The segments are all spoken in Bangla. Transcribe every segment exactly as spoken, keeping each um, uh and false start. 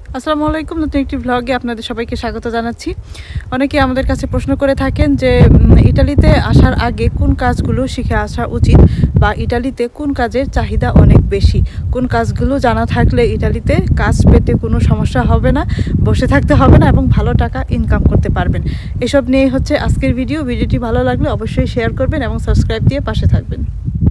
আসসালামু আলাইকুম, নতুন একটি ভ্লগে আপনাদের সবাইকে স্বাগত জানাচ্ছি। অনেকে আমাদের কাছে প্রশ্ন করে থাকেন যে ইটালিতে আসার আগে কোন কাজগুলো শিখে আসা উচিত, বা ইটালিতে কোন কাজের চাহিদা অনেক বেশি, কোন কাজগুলো জানা থাকলে ইটালিতে কাজ পেতে কোনো সমস্যা হবে না, বসে থাকতে হবে না এবং ভালো টাকা ইনকাম করতে পারবেন। এসব নিয়ে হচ্ছে আজকের ভিডিও। ভিডিওটি ভালো লাগলে অবশ্যই শেয়ার করবেন এবং সাবস্ক্রাইব দিয়ে পাশে থাকবেন।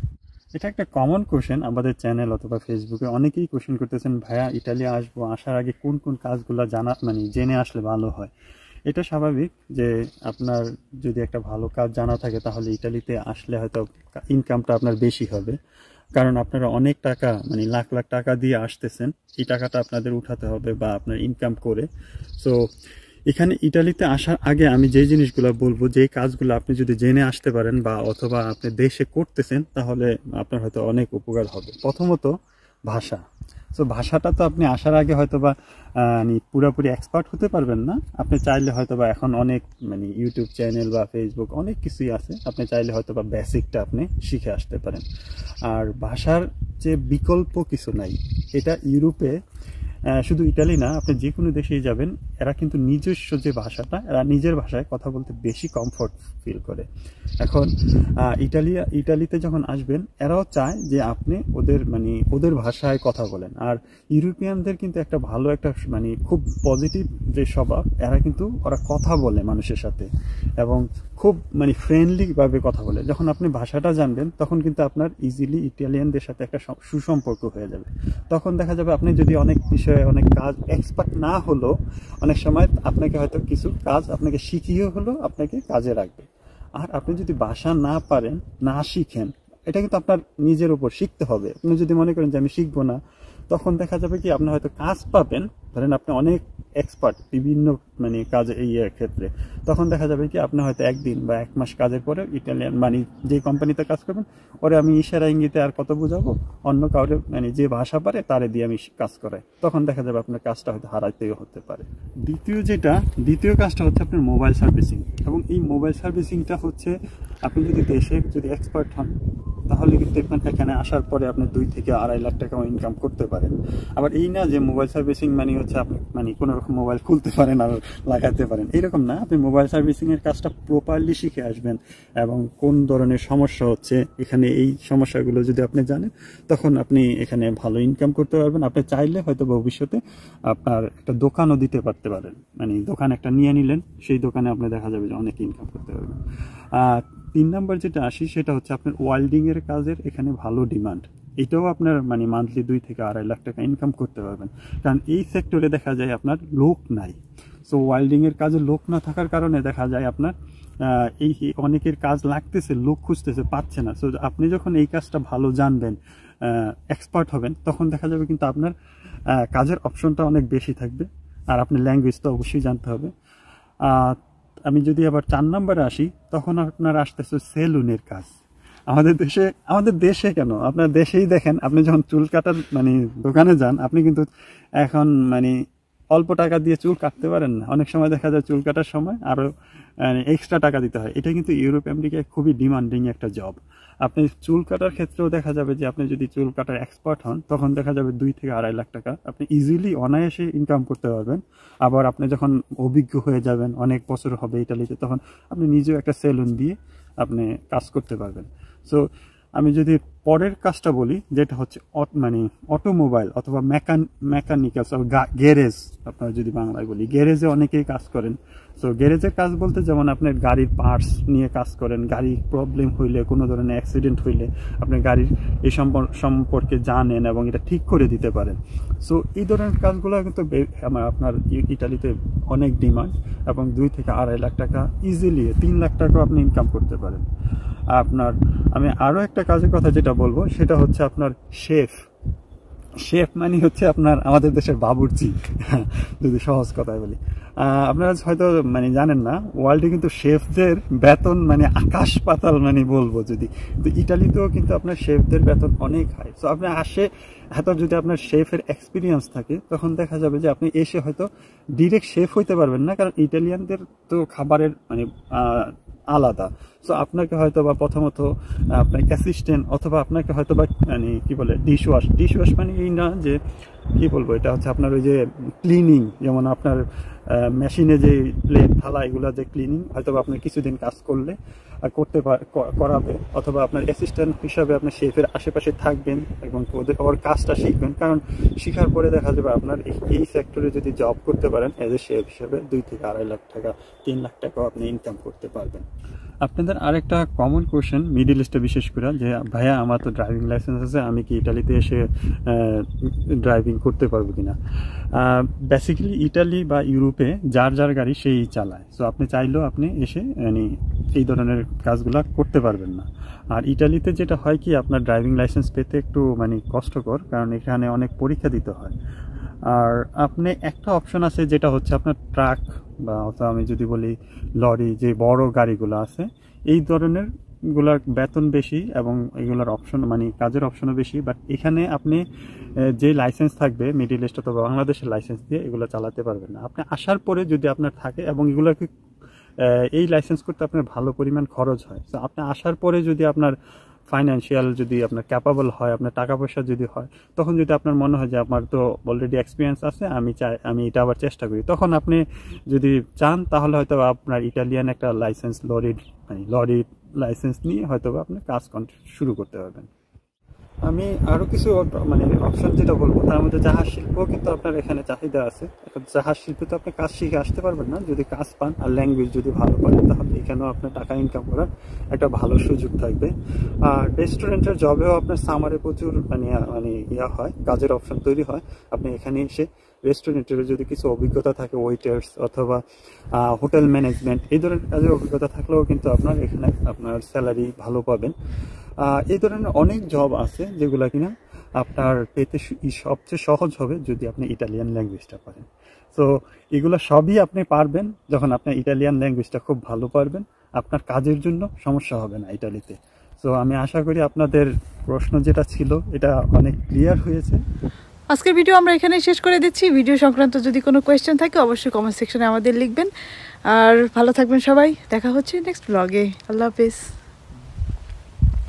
এটা একটা কমন কোশ্চেন আমাদের চ্যানেল অথবা ফেসবুকে অনেকেই কোশ্চেন করতেছেন, ভাইয়া ইটালি আসবো, আসার আগে কোন কোন কাজগুলো জানা মানে জেনে আসলে ভালো হয়। এটা স্বাভাবিক যে আপনার যদি একটা ভালো কাজ জানা থাকে তাহলে ইটালিতে আসলে হয়তো ইনকামটা আপনার বেশি হবে, কারণ আপনারা অনেক টাকা মানে লাখ লাখ টাকা দিয়ে আসতেছেন, এই টাকাটা আপনাদের উঠাতে হবে বা আপনার ইনকাম করে। সো এখানে ইটালিতে আসার আগে আমি যে জিনিসগুলো বলবো, যে কাজগুলো আপনি যদি জেনে আসতে পারেন বা অথবা আপনি দেশে করতেছেন তাহলে আপনার হয়তো অনেক উপকার হবে। প্রথমত ভাষা। সো ভাষাটা তো আপনি আসার আগে হয়তো বা মানে পুরোপুরি এক্সপার্ট হতে পারবেন না। আপনি চাইলে হয়তো বা এখন অনেক মানে ইউটিউব চ্যানেল বা ফেসবুক অনেক কিছুই আছে, আপনি চাইলে হয়তো বা বেসিকটা আপনি শিখে আসতে পারেন। আর ভাষার যে বিকল্প কিছু নাই। এটা ইউরোপে শুধু ইটালি না, আপনি যে কোনো দেশেই যাবেন, এরা কিন্তু নিজস্ব যে ভাষাটা, এরা নিজের ভাষায় কথা বলতে বেশি কমফোর্ট ফিল করে। এখন ইটালি ইটালিতে যখন আসবেন, এরাও চায় যে আপনি ওদের মানে ওদের ভাষায় কথা বলেন। আর ইউরোপিয়ানদের কিন্তু একটা ভালো একটা মানে খুব পজিটিভ যে স্বভাব, এরা কিন্তু ওরা কথা বলে মানুষের সাথে এবং খুব মানে ফ্রেন্ডলিভাবে কথা বলে। যখন আপনি ভাষাটা জানবেন তখন কিন্তু আপনার ইজিলি ইটালিয়ানদের সাথে একটা সুসম্পর্ক হয়ে যাবে। তখন দেখা যাবে আপনি যদি অনেক বিষয়ে অনেক কাজ এক্সপার্ট না হলো, অনেক সময় আপনাকে হয়তো কিছু কাজ আপনাকে শিখিয়ে হলো আপনাকে কাজে রাখবে। আর আপনি যদি ভাষা না পারেন, না শিখেন, এটা কিন্তু আপনার নিজের উপর শিখতে হবে। আপনি যদি মনে করেন যে আমি শিখবো না, তখন দেখা যাবে কি আপনি হয়তো কাজ পাবেন, ধরেন আপনি অনেক এক্সপার্ট বিভিন্ন মানে কাজে এই ক্ষেত্রে, তখন দেখা যাবে কি আপনি হয়তো একদিন বা এক মাস কাজের পরে ইটালিয়ান মানে যে কোম্পানিতে কাজ করবেন, ওরে আমি ইশারা ইঙ্গিতে আর কত বোঝাবো, অন্য কাউরে মানে যে ভাষা পারে তারে দিয়ে আমি কাজ করাই, তখন দেখা যাবে আপনার কাজটা হয়তো হারাইতেও হতে পারে। দ্বিতীয় যেটা দ্বিতীয় কাজটা হচ্ছে আপনার মোবাইল সার্ভিসিং। এবং এই মোবাইল সার্ভিসিংটা হচ্ছে আপনি যদি দেশে যদি এক্সপার্ট হন তাহলে কিন্তু এখানে আসার পরে আপনি দুই থেকে আড়াই লাখ টাকাও ইনকাম করতে পারেন। আবার এই না যে মোবাইল সার্ভিসিং মানে হচ্ছে আপনি মানে কোনো রকম মোবাইল খুলতে পারেন আর লাগাতে পারেন, এইরকম না। আপনি মোবাইল সার্ভিসিং এর কাজটা প্রপারলি শিখে আসবেন এবং কোন ধরনের সমস্যা হচ্ছে এখানে, এই সমস্যাগুলো যদি আপনি জানেন তখন আপনি এখানে ভালো ইনকাম করতে পারবেন। আপনি চাইলে হয়তো ভবিষ্যতে আপনার একটা দোকানও দিতে পারতে পারেন, মানে দোকান একটা নিয়ে নিলেন, সেই দোকানে আপনি দেখা যাবে যে অনেক ইনকাম করতে পারবেন। আর তিন নাম্বার যেটা আসি সেটা হচ্ছে আপনার ওয়েল্ডিং এর কাজের এখানে ভালো ডিমান্ড। এটাও আপনার মানে মান্থলি দুই থেকে আড়াই লাখ টাকা ইনকাম করতে পারবেন, কারণ এই সেক্টরে দেখা যায় আপনার লোক নাই। সো ওয়েল্ডিং এর কাজে লোক না থাকার কারণে দেখা যায় আপনার এই অনেকের কাজ লাগতেছে, লোক খুঁজতেছে, পাচ্ছে না। সো আপনি যখন এই কাজটা ভালো জানবেন, এক্সপার্ট হবেন, তখন দেখা যাবে কিন্তু আপনার কাজের অপশনটা অনেক বেশি থাকবে। আর আপনি ল্যাঙ্গুয়েজ তো অবশ্যই জানতে হবে। আমি যদি আবার চার নম্বরে আসি, তখন আপনার আসতেছে সেলুনের কাজ। আমাদের দেশে আমাদের দেশে কেন, আপনার দেশেই দেখেন, আপনি যখন চুল কাটার মানে দোকানে যান, আপনি কিন্তু এখন মানে অল্প টাকা দিয়ে চুল কাটতে পারেন না। অনেক সময় দেখা যায় চুল কাটার সময় আরও এক্সট্রা টাকা দিতে হয়। এটা কিন্তু ইউরোপ আমেরিকায় খুবই ডিমান্ডিং একটা জব। আপনি চুল কাটার ক্ষেত্রেও দেখা যাবে যে আপনি যদি চুল কাটার এক্সপার্ট হন, তখন দেখা যাবে দুই থেকে আড়াই লাখ টাকা আপনি ইজিলি অনায়াসে ইনকাম করতে পারবেন। আবার আপনি যখন অভিজ্ঞ হয়ে যাবেন, অনেক বছর হবে ইটালিতে, তখন আপনি নিজেও একটা সেলুন দিয়ে আপনি কাজ করতে পারবেন। সো আমি যদি পরের কাজটা বলি, যেটা হচ্ছে মানে অটোমোবাইল অথবা মেকান মেকানিক্যাল গ্যারেজ, আপনারা যদি বাংলায় বলি, গ্যারেজে অনেকেই কাজ করেন। সো গ্যারেজের কাজ বলতে যেমন আপনার গাড়ির পার্টস নিয়ে কাজ করেন, গাড়ি প্রবলেম হইলে, কোনো ধরনের অ্যাক্সিডেন্ট হইলে আপনি গাড়ির এই সম্পর্কে জানেন এবং এটা ঠিক করে দিতে পারেন। সো এই ধরনের কাজগুলো কিন্তু আপনার ইটালিতে অনেক ডিমান্ড, এবং দুই থেকে আড়াই লাখ টাকা ইজিলি, তিন লাখ টাকাও আপনি ইনকাম করতে পারেন। আপনার আমি আরও একটা কাজের কথা যেটা বলবো সেটা হচ্ছে আপনার শেফ। শেফ মানে হচ্ছে আপনার আমাদের দেশের বাবুর্চি, যদি সহজ কথায় বলি। আপনারা হয়তো মানে জানেন না, ওয়ার্ল্ডে কিন্তু শেফদের বেতন মানে আকাশ পাতাল মানে বলবো যদি, কিন্তু ইটালিতেও কিন্তু আপনার শেফদের বেতন অনেক হাই। সো আপনি আসে হয়তো যদি আপনার শেফের এক্সপিরিয়েন্স থাকে, তখন দেখা যাবে যে আপনি এসে হয়তো ডিরেক্ট শেফ হইতে পারবেন না, কারণ ইটালিয়ানদের তো খাবারের মানে আলাদা। সো আপনাকে হয়তো বা প্রথমত আপনার অ্যাসিস্ট্যান্ট অথবা আপনাকে হয়তো বা মানে কি বলে ডিশ ওয়াশ ডিশ ওয়াশ মানে এই না যে কি বলবো, এটা হচ্ছে আপনার ওই যে ক্লিনিং, যেমন আপনার মেশিনে যে প্লেট থালা এগুলো যে ক্লিনিং, হয়তো আপনার কিছুদিন কাজ করলে করতে করাবে, অথবা আপনার অ্যাসিস্ট্যান্ট হিসাবে আপনার শেফের আশেপাশে থাকবেন এবং ওদের ওর কাজটা শিখবেন। কারণ শেখার পরে দেখা যাবে আপনার এই সেক্টরে যদি জব করতে পারেন এজ এ শেফ হিসেবে দুই থেকে আড়াই লাখ টাকা তিন লাখ টাকাও আপনি ইনকাম করতে পারবেন। আপনাদের আরেকটা কমন কোয়েশ্চেন মিডল ইস্টে বিশেষ করে, যে ভাইয়া আমার তো ড্রাইভিং লাইসেন্স আছে, আমি কি ইটালিতে এসে ড্রাইভিং করতে পারবো কিনা। বেসিক্যালি ইটালি বা ইউরোপে যার যার গাড়ি সেই চালায়, সো আপনি চাইলেও আপনি এসে মানে এই ধরনের কাজগুলো করতে পারবেন না। আর ইটালিতে যেটা হয় কি, আপনার ড্রাইভিং লাইসেন্স পেতে একটু মানে কষ্টকর, কারণ এখানে অনেক পরীক্ষা দিতে হয়। আর আপনি একটা অপশন আছে যেটা হচ্ছে আপনার ট্রাক বা অথবা আমি যদি বলি লরি, যে বড় গাড়িগুলো আছে, এই ধরনের গুলার বেতন বেশি এবং এগুলোর অপশন মানে কাজের অপশনও বেশি। বাট এখানে আপনি যে লাইসেন্স থাকবে মিডল ইস্ট অথবা বাংলাদেশের লাইসেন্স দিয়ে এগুলো চালাতে পারবেন না। আপনি আসার পরে যদি আপনার থাকে, এবং এগুলোকে এই লাইসেন্স করতে আপনার ভালো পরিমাণ খরচ হয়, তো আপনি আসার পরে যদি আপনার ফাইন্যান্সিয়াল যদি আপনার ক্যাপাবল হয়, আপনার টাকা পয়সা যদি হয়, তখন যদি আপনার মনে হয় যে আমার তো অলরেডি এক্সপিরিয়েন্স আছে, আমি চাই আমি এটা আবার চেষ্টা করি, তখন আপনি যদি চান তাহলে হয়তো আপনার ইটালিয়ান একটা লাইসেন্স লরির মানে লরির লাইসেন্স নিয়ে হয়তো আপনি কাজ শুরু করতে পারবেন। আমি আরও কিছু মানে অপশন যেটা বলবো, তার মধ্যে জাহাজ শিল্প কিন্তু আপনার এখানে চাহিদা আছে। এখন জাহাজ শিল্পে তো আপনি কাজ শিখে আসতে পারবেন না, যদি কাজ পান আর ল্যাঙ্গুয়েজ যদি ভালো পারেন তাহলে এখানেও আপনার টাকা ইনকাম করার একটা ভালো সুযোগ থাকবে। আর রেস্টুরেন্টের জবেও আপনার সামারে প্রচুর মানে মানে ইয়া হয়, কাজের অপশন তৈরি হয়। আপনি এখানে এসে রেস্টুরেন্টের যদি কিছু অভিজ্ঞতা থাকে, ওয়েটার্স অথবা হোটেল ম্যানেজমেন্ট এই ধরনের কাজের অভিজ্ঞতা থাকলেও কিন্তু আপনার এখানে আপনার স্যালারি ভালো পাবেন। এই ধরনের অনেক জব আছে যেগুলো কিনা আপনার পেতে সবচেয়ে সহজ হবে যদি আপনি ইটালিয়ান ল্যাঙ্গুয়েজটা পারেন। সো এগুলো সবই আপনি পারবেন যখন আপনি ইটালিয়ান ল্যাঙ্গুয়েজটা খুব ভালো পারবেন, আপনার কাজের জন্য সমস্যা হবে না ইটালিতে। সো আমি আশা করি আপনাদের প্রশ্ন যেটা ছিল এটা অনেক ক্লিয়ার হয়েছে। আজকের ভিডিও আমরা এখানে শেষ করে দিচ্ছি। ভিডিও সংক্রান্ত যদি কোনো কোয়েশ্চেন থাকে অবশ্যই কমেন্ট সেকশনে আমাদের লিখবেন। আর ভালো থাকবেন সবাই, দেখা হচ্ছে নেক্সট ব্লগে। আল্লাহ হাফেজ।